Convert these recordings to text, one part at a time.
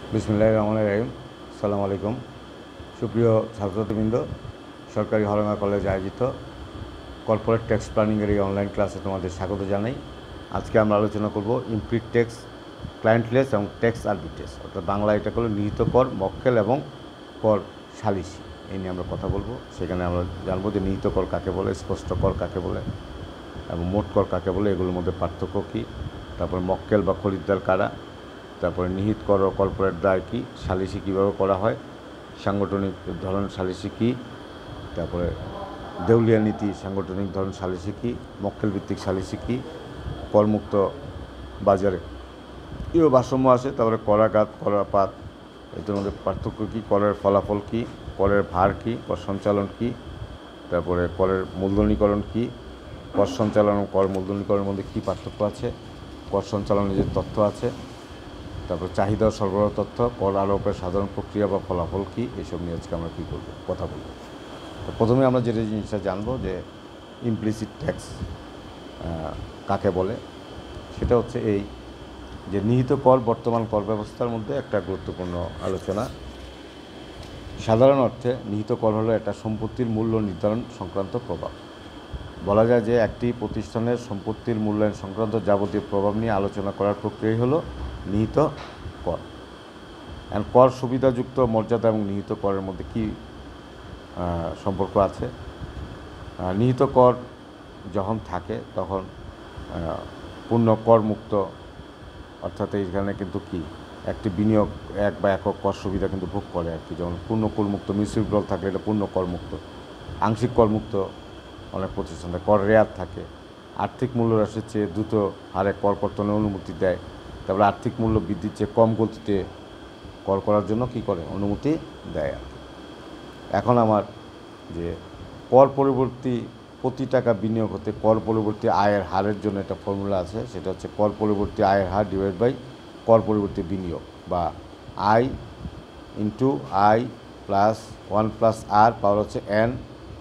বিসমিল্লাহির রহমানির রহিম। আসসালামু আলাইকুম। সুপ্রিয় ছাত্রছাত্রীবৃন্দ, সরকারি হলমা কলেজ আয়োজিত কর্পোরেট ট্যাক্স প্ল্যানিংয়ের এই অনলাইন ক্লাসে তোমাদের স্বাগত জানাই। আজকে আমরা আলোচনা করব ইমপ্লিট ট্যাক্স, ক্লায়েন্টলেস এবং ট্যাক্স আরবিট্রেজ, অর্থাৎ বাংলা এটা হলো নিহিত কর, মক্কেল এবং কর সালিসি। এই নিয়ে আমরা কথা বলবো। সেখানে আমরা জানবো যে নিহিত কর কাকে বলে, স্পষ্ট কর কাকে বলে এবং মোট কর কাকে বলে, এগুলোর মধ্যে পার্থক্য কী, তারপর মক্কেল বা খরিদ্দার কারা, তারপরে নিহিত কর ও কর্পোরেট দায় কী, সালিসি কীভাবে করা হয়, সাংগঠনিক ধরন সালিসি কী, তারপরে দেউলিয়া নীতি সাংগঠনিক ধরন সালিসি কী, মক্কেল ভিত্তিক সালিসি কী, করমুক্ত বাজারে এও ভারসাম্য আছে, তারপরে করাঘাত করাপাত এদের মধ্যে পার্থক্য কী, করের ফলাফল কী, করের ভার কী, কর সঞ্চালন কী, তারপরে করের মূলধনীকরণ কী, কর সঞ্চালন ও কর মূলধনীকরণের মধ্যে কী পার্থক্য আছে, কর সঞ্চালনের যে তথ্য আছে, তারপর চাহিদা ও সরবরাহ তথ্য, কর আরোপের সাধারণ প্রক্রিয়া বা ফলাফল কী, এসব নিয়ে আজকে আমরা কী করবো কথা বলবো। তো প্রথমে আমরা যেটা জিনিসটা জানবো যে ইমপ্লিসিট ট্যাক্স কাকে বলে। সেটা হচ্ছে এই যে নিহিত কর বর্তমান কর ব্যবস্থার মধ্যে একটা গুরুত্বপূর্ণ আলোচনা। সাধারণ অর্থে নিহিত কর হলো একটা সম্পত্তির মূল্য নির্ধারণ সংক্রান্ত প্রভাব। বলা যায় যে একটি প্রতিষ্ঠানের সম্পত্তির মূল্যায়ন সংক্রান্ত যাবতীয় প্রভাব নিয়ে আলোচনা করার প্রক্রিয়াই হলো নিহিত কর। এখন কর সুবিধাযুক্ত মর্যাদা এবং নিহিত করের মধ্যে কী সম্পর্ক আছে? নিহিত কর যখন থাকে তখন পূর্ণ করমুক্ত, অর্থাৎ এইখানে কিন্তু কি একটি বিনিয়োগ এক বা একক কর সুবিধা কিন্তু ভোগ করে আর কি। যেমন পূর্ণ করমুক্ত মিউচুয়াল থাকলে এটা পূর্ণ করমুক্ত, আংশিক করমুক্ত অনেক প্রতিষ্ঠানে কর রেয়ার থাকে, আর্থিক মূল্য হ্রাসের চেয়ে দ্রুত হারে কর কর্তনের অনুমতি দেয়, তারপরে আর্থিক মূল্য বৃদ্ধির চেয়ে কম গতিতে কর করার জন্য কী করে অনুমতি দেয় আর কি। এখন আমার যে কর পরবর্তী প্রতি টাকা বিনিয়োগ হতে কর পরবর্তী আয়ের হারের জন্য একটা ফর্মুলা আছে, সেটা হচ্ছে কর পরবর্তী আয়ের হার ডিভাইড বাই কর পরবর্তী বিনিয়োগ, বা I into I plus 1 + r power হচ্ছে n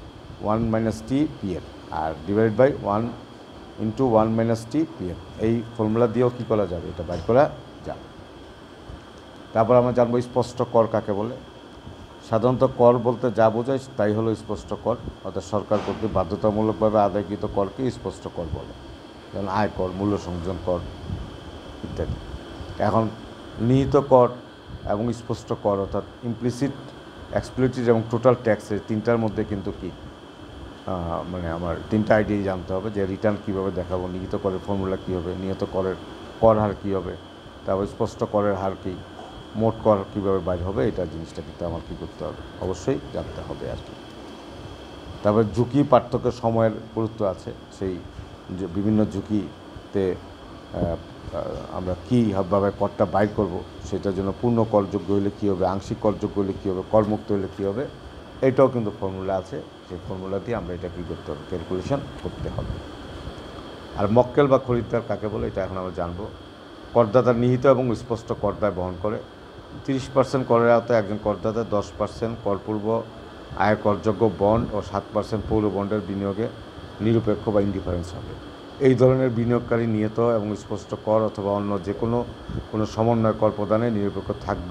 1 - t pn, আর ডিভাইড বাই 1 × 1 - t pn। এই ফর্মুলা দিয়েও কী করা যাবে, এটা বাইর করা যাবে। তারপর আমরা জানবো স্পষ্ট কর কাকে বলে। সাধারণত কর বলতে যা বোঝায় তাই হলো স্পষ্ট কর, অর্থাৎ সরকার কর্তৃক বাধ্যতামূলকভাবে আদায়কৃত করকে স্পষ্ট কর বলে, যেমন আয় কর, মূল্য সংযোজন কর ইত্যাদি। এখন নিহিত কর এবং স্পষ্ট কর, অর্থাৎ ইমপ্লিসিট, এক্সপ্লিসিট এবং টোটাল ট্যাক্সের তিনটার মধ্যে কিন্তু কি মানে আমার তিনটা আইডিয়াই জানতে হবে, যে রিটার্ন কীভাবে দেখাবো, নিহিত করের ফর্মুলা কী হবে, নিহিত করের কর হার কী হবে, তারপর স্পষ্ট করের হার কী, মোট কর কীভাবে বাইর হবে, এটা জিনিসটা কিন্তু আমার কী করতে হবে, অবশ্যই জানতে হবে আর কি। তারপর ঝুঁকি পার্থক্য সময়ের গুরুত্ব আছে, সেই বিভিন্ন ঝুঁকিতে আমরা কীভাবে করটা বাইর করব, সেটার জন্য পূর্ণ করযোগ্য হলে কী হবে, আংশিক করযোগ্য হলে কী হবে, করমুক্ত হলে কী হবে, এটাও কিন্তু ফর্মুলা আছে। সেই ফর্মুলা দিয়ে আমরা এটা কী করতে হবে, ক্যালকুলেশন করতে হবে। আর মক্কেল বা খরিদ্দার কাকে বলে, এটা এখন আমরা জানবো। করদাতা নিহিত এবং স্পষ্ট করদায় বহন করে। 30% করের আওতায় একজন করদাতা 10% করপূর্ব আয় করযোগ্য বন্ড ও 7% পৌর বন্ডের বিনিয়োগে নিরপেক্ষ বা ইন্ডিফারেন্স হবে। এই ধরনের বিনিয়োগকারী নিহিত এবং স্পষ্ট কর অথবা অন্য যে কোনো সমন্বয় কর প্রদানে নিরপেক্ষ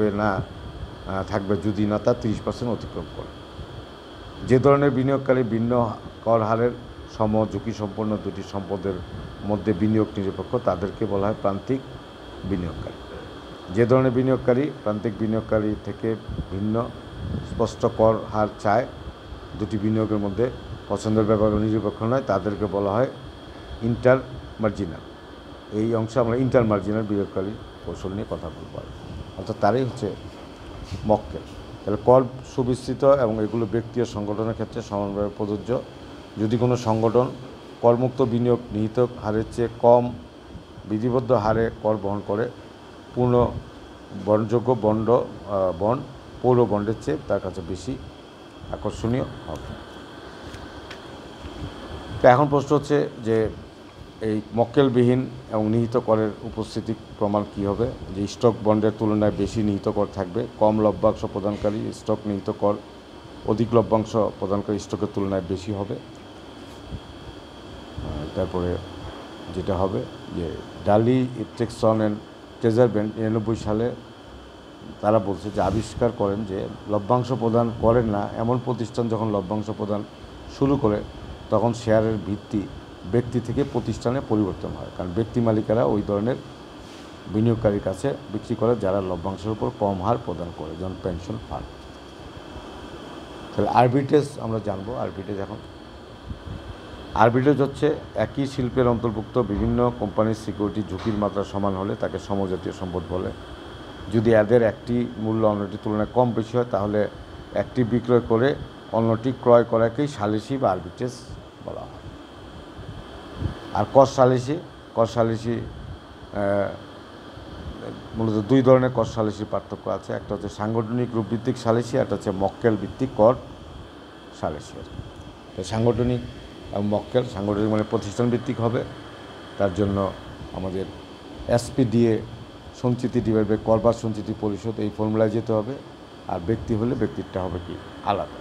থাকবে যদি না তা 30% অতিক্রম করে। যে ধরনের বিনিয়োগকারী ভিন্ন কর হারের সম ঝুঁকি সম্পন্ন দুটি সম্পদের মধ্যে বিনিয়োগ নিরপেক্ষ, তাদেরকে বলা হয় প্রান্তিক বিনিয়োগকারী। যে ধরনের বিনিয়োগকারী প্রান্তিক বিনিয়োগকারী থেকে ভিন্ন স্পষ্ট কর হার চায়, দুটি বিনিয়োগের মধ্যে পছন্দের ব্যাপারে নিরপেক্ষ নয়, তাদেরকে বলা হয় ইন্টার মার্জিনাল। এই অংশে আমরা ইন্টার মার্জিনাল বিনিয়োগকারী কৌশল নিয়ে কথা বলব, অর্থাৎ তারই হচ্ছে মক্কেল। তাহলে কর সুবিস্তৃত এবং এগুলো ব্যক্তি ও সংগঠনের ক্ষেত্রে সমানভাবে প্রযোজ্য। যদি কোনো সংগঠন করমুক্ত বিনিয়োগ নিহিত হারের চেয়ে কম বিধিবদ্ধ হারে কর বহন করে, পূর্ণ বহনযোগ্য বন্ড পৌর বন্ডের চেয়ে তার কাছে বেশি আকর্ষণীয় হবে। তো এখন প্রশ্ন হচ্ছে যে এই মক্কেলবিহীন এবং নিহিত করের উপস্থিতি প্রমাণ কী হবে, যে স্টক বন্ডের তুলনায় বেশি নিহিত কর থাকবে, কম লভ্যাংশ প্রদানকারী স্টক নিহিত কর অধিক লভ্যাংশ প্রদানকারী স্টকের তুলনায় বেশি হবে। তারপরে যেটা হবে যে ডালি, ইট্রেকসন অ্যান্ড ট্রেজারবেন্ড 99 সালে তারা বলছে যে আবিষ্কার করেন যে লভ্যাংশ প্রদান করেন না এমন প্রতিষ্ঠান যখন লভ্যাংশ প্রদান শুরু করে তখন শেয়ারের ভিত্তি ব্যক্তি থেকে প্রতিষ্ঠানে পরিবর্তন হয়, কারণ ব্যক্তি মালিকেরা ওই ধরনের বিনিয়োগকারীর কাছে বিক্রি করে যারা লভ্যাংশের উপর কম হার প্রদান করে, যেমন পেনশন ফান্ড। তাহলে আরবিট্রেজ আমরা জানবো। আরবিট্রেজ হচ্ছে একই শিল্পের অন্তর্ভুক্ত বিভিন্ন কোম্পানির সিকিউরিটি ঝুঁকির মাত্রা সমান হলে তাকে সমজাতীয় সম্পদ বলে। যদি এদের একটি মূল্য অন্যটির তুলনায় কম বেশি হয় তাহলে একটি বিক্রয় করে অন্যটি ক্রয় করাকেই সালিসি বা আরবিট্রেজ বলা হয়। আর কর সালিসি মূলত দুই ধরনের কর সালিসির পার্থক্য আছে। একটা হচ্ছে সাংগঠনিক রূপভিত্তিক সালিসি, একটা হচ্ছে মক্কেল ভিত্তিক কর সালিসি। সাংগঠনিক এবং মক্কেল, সাংগঠনিক মানে প্রতিষ্ঠান ভিত্তিক হবে, তার জন্য আমাদের এসপিডিএ সঞ্চিতি ডিভাইড বাই কর বা সঞ্চিতি পরিশোধ এই ফর্মুলায় যেতে হবে। আর ব্যক্তি হলে ব্যক্তিরটা হবে কি আলাদা।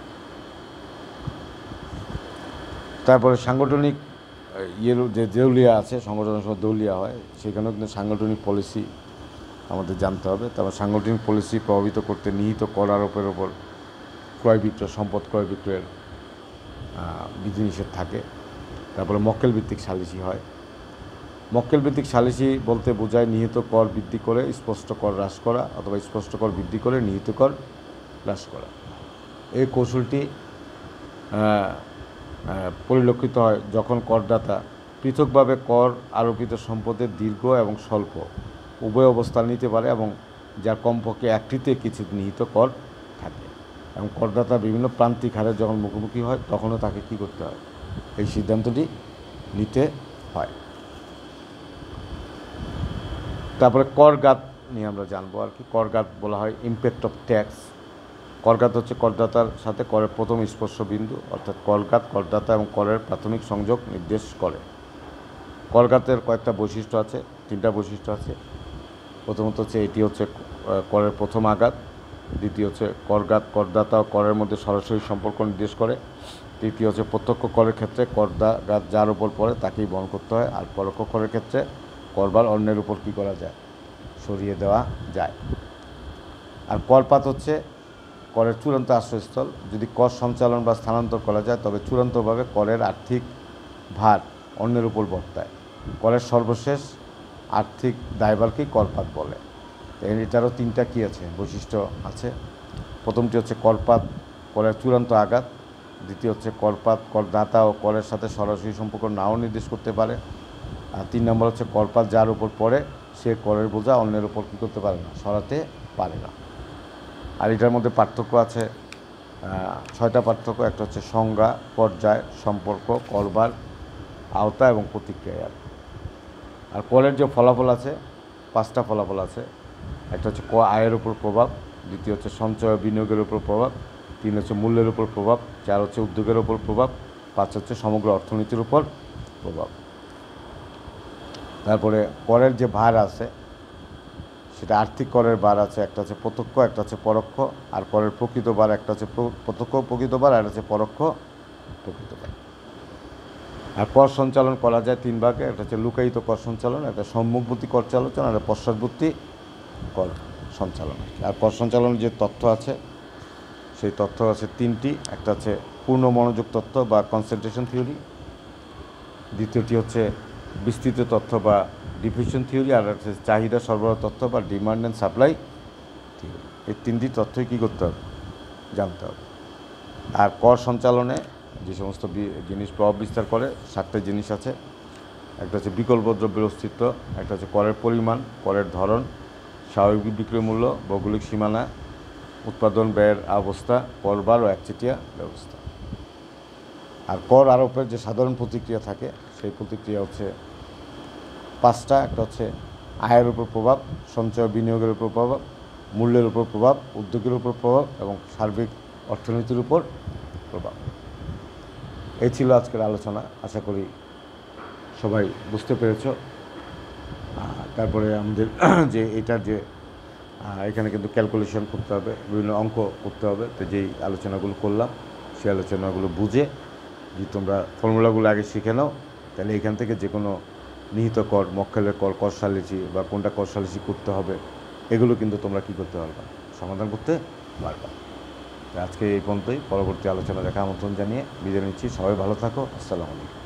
তারপরে সাংগঠনিক যে দেউলিয়া আছে, সংগঠনের সময় দেউলিয়া হয়, সেখানেও কিন্তু সাংগঠনিক পলিসি আমাদের জানতে হবে। তারপর সাংগঠনিক পলিসি প্রভাবিত করতে নিহিত কর আরোপের ওপর ক্রয় বিক্রয়, সম্পদ ক্রয় বিক্রয়ের বিধিনিষেধ থাকে। তারপরে মক্কেল ভিত্তিক সালিসি হয়। মক্কেল ভিত্তিক সালিসি বলতে বোঝায় নিহিত কর বৃদ্ধি করে স্পষ্ট কর হ্রাস করা অথবা স্পষ্ট কর বৃদ্ধি করে নিহিত কর হ্রাস করা। এই কৌশলটি পরিলক্ষিত হয় যখন করদাতা পৃথকভাবে কর আরোপিত সম্পদের দীর্ঘ এবং স্বল্প উভয় অবস্থান নিতে পারে এবং যার কমপক্ষে একটিতে কিছু নিহিত কর থাকে, এবং করদাতা বিভিন্ন প্রান্তিক হারের যখন মুখোমুখি হয় তখনও তাকে কী করতে হয়, এই সিদ্ধান্তটি নিতে হয়। তারপরে করগাত নিয়ে আমরা জানবো আর কি। করগাত বলা হয় ইম্প্যাক্ট অফ ট্যাক্স। করগাত হচ্ছে করদাতার সাথে করের প্রথম স্পর্শ বিন্দু, অর্থাৎ করগাত করদাতা এবং করের প্রাথমিক সংযোগ নির্দেশ করে। করগাতের কয়েকটা বৈশিষ্ট্য আছে, তিনটা বৈশিষ্ট্য আছে। প্রথমত হচ্ছে এটি হচ্ছে করের প্রথম আঘাত, দ্বিতীয় হচ্ছে করগাত করদাতা ও করের মধ্যে সরাসরি সম্পর্ক নির্দেশ করে, তৃতীয় হচ্ছে প্রত্যক্ষ করের ক্ষেত্রে করদাগাত যার উপর পড়ে তাকেই বহন করতে হয়, আর পরোক্ষ করের ক্ষেত্রে করবার অন্যের উপর কী করা যায়, সরিয়ে দেওয়া যায়। আর করপাত হচ্ছে করের চূড়ান্ত আশ্রয়স্থল। যদি কর সঞ্চালন বা স্থানান্তর করা যায় তবে চূড়ান্তভাবে করের আর্থিক ভার অন্যের উপর বর্তায়। করের সর্বশেষ আর্থিক দায়ভারকেই করপাত বলে। এটারও তিনটা কী আছে, বৈশিষ্ট্য আছে। প্রথমটি হচ্ছে করপাত করের চূড়ান্ত আঘাত, দ্বিতীয় হচ্ছে করপাত করদাতা ও করের সাথে সরাসরি সম্পর্ক নাও নির্দেশ করতে পারে, আর 3 নম্বর হচ্ছে করপাত যার উপর পড়ে সে করের বোঝা অন্যের উপর কী করতে পারে না, সরাতে পারে না। আর এটার মধ্যে পার্থক্য আছে 6টা পার্থক্য। একটা হচ্ছে সংজ্ঞা, পর্যায়, সম্পর্ক, করবার আওতা এবং প্রতিক্রিয়া। আর করের যে ফলাফল আছে 5টা ফলাফল আছে। একটা হচ্ছে আয়ের উপর প্রভাব, দ্বিতীয় হচ্ছে সঞ্চয় বিনিয়োগের উপর প্রভাব, 3 হচ্ছে মূল্যের উপর প্রভাব, 4 হচ্ছে উদ্যোগের উপর প্রভাব, 5 হচ্ছে সমগ্র অর্থনীতির উপর প্রভাব। তারপরে করের যে ভার আছে সেটা আর্থিক করের ভার আছে, একটা হচ্ছে প্রত্যক্ষ, একটা হচ্ছে পরোক্ষ। আর করের প্রকৃত ভার একটা হচ্ছে প্রত্যক্ষ প্রকৃত ভার, আর হচ্ছে পরোক্ষ প্রকৃত ভার। আর কর সঞ্চালন করা যায় 3 ভাগে। একটা হচ্ছে লুকায়িত কর সঞ্চালন, একটা সম্মুখবর্তী কর সঞ্চালন, আর পশ্চাৎবর্তী কর সঞ্চালন। আর কর সঞ্চালনের যে তথ্য আছে সেই তথ্য আছে 3টি। একটা হচ্ছে পূর্ণ মনোযোগ তত্ত্ব বা কনসেন্ট্রেশন থিওরি, দ্বিতীয়টি হচ্ছে বিস্তৃত তথ্য বা ডিফিউশন থিওরি, আর হচ্ছে চাহিদা সরবরাহ তথ্য বা ডিমান্ড অ্যান্ড সাপ্লাই থিওরি। এই 3টি তথ্যই কী করতে হবে, জানতে হবে। আর কর সঞ্চালনে যে সমস্ত জিনিস প্রভাব বিস্তার করে 7টা জিনিস আছে। একটা হচ্ছে বিকল্প দ্রব্যের অস্তিত্ব, একটা হচ্ছে করের পরিমাণ, করের ধরন, স্বাভাবিক বিক্রয় মূল্য, ভৌগোলিক সীমানা, উৎপাদন ব্যয়ের অবস্থা, করবার ও একচেটিয়া ব্যবস্থা। আর কর আরোপের যে সাধারণ প্রতিক্রিয়া থাকে সেই প্রতিক্রিয়া হচ্ছে 5টা। একটা হচ্ছে আয়ের উপর প্রভাব, সঞ্চয় বিনিয়োগের উপর প্রভাব, মূল্যের উপর প্রভাব, উদ্যোগের উপর প্রভাব এবং সার্বিক অর্থনীতির উপর প্রভাব। এই ছিল আজকের আলোচনা। আশা করি সবাই বুঝতে পেরেছ। তারপরে আমাদের যে এটার যে এখানে কিন্তু ক্যালকুলেশন করতে হবে, বিভিন্ন অঙ্ক করতে হবে। তো যেই আলোচনাগুলো করলাম সেই আলোচনাগুলো বুঝে যদি তোমরা ফর্মুলাগুলো আগে শিখে নাও তাহলে এখান থেকে যে কোনো নিহিত কর, মক্কেলের কর, কর সালিসি বা কোনটা কর সালিসি করতে হবে এগুলো কিন্তু তোমরা কী করতে পারবে। সমাধান করতে পারবা। আজকে এই পর্যন্তই, পরবর্তী আলোচনা দেখা আমন্ত্রণ জানিয়ে বিদায় নিচ্ছি। সবাই ভালো থাকো। আসসালামু আলাইকুম।